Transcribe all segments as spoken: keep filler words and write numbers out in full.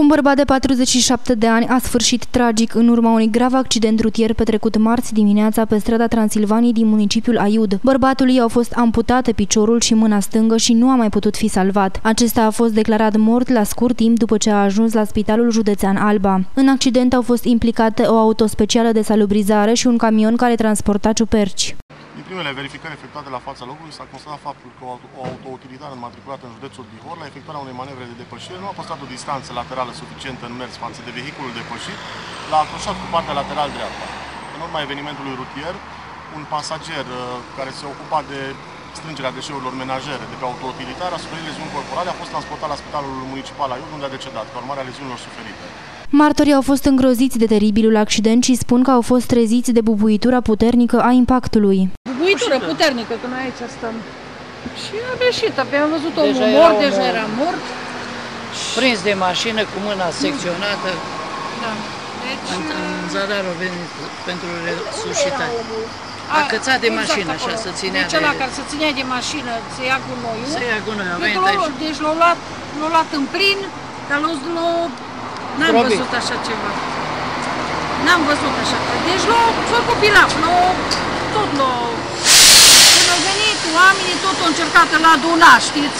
Un bărbat de patruzeci și șapte de ani a sfârșit tragic în urma unui grav accident rutier petrecut marți dimineața pe strada Transilvaniei din municipiul Aiud. Bărbatului i-au fost amputate piciorul și mâna stângă și nu a mai putut fi salvat. Acesta a fost declarat mort la scurt timp după ce a ajuns la Spitalul Județean Alba. În accident au fost implicate o auto specială de salubrizare și un camion care transporta ciuperci. Din primele verificări efectuate la fața locului s-a constatat faptul că o autoutilitară înmatriculată în județul Bihor, la efectuarea unei manevre de depășire, nu a păstrat o distanță laterală suficientă în mers față de vehiculul depășit, l-a accroșat cu partea lateral dreaptă. În urma evenimentului rutier, un pasager care se ocupa de strângerea deșeurilor menajere de pe autoutilitară a suferit leziuni corporale, a fost transportat la Spitalul Municipal Aiud, unde a decedat, ca urmare a leziunilor suferite. Martorii au fost îngroziți de teribilul accident și spun că au fost treziți de bubuitura puternică a impactului. Bubuitură puternică, că noi aici stăm. Și a ieșit, abia am văzut omul mort, deja era mort. Prins de mașină cu mâna secționată. Da. Deci, în, în zadar a venit pentru resuscitare. A cățat de mașină, exact așa, să ținea deci ăla care se ținea de mașină, se ia gunoiul. Se ia gunoiul, a venit aici. Deci l-au luat, l-au luat în plin, dar l-au... N-am văzut așa ceva. N-am văzut așa ceva. Deci l-au făcut pilaf, l-au... tot l-au... Când au venit oamenii, tot au încercat să-l aduna, știți?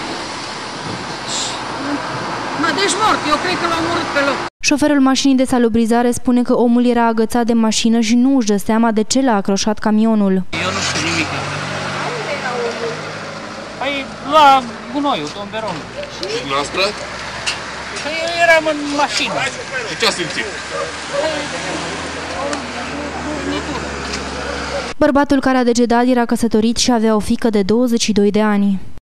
Mă, deci mort, eu cred că l-au murit pe loc. Șoferul mașinii de salubrizare spune că omul era agățat de mașină și nu își dă seama de ce l-a acroșat camionul. Eu nu știu nimic. Unde era omul? Păi lua gunoiul, tomberonul. Și dumneavoastră? Păi eu eram în mașină. Și ce a simțit? Bărbatul care a decedat era căsătorit și avea o fiică de douăzeci și doi de ani.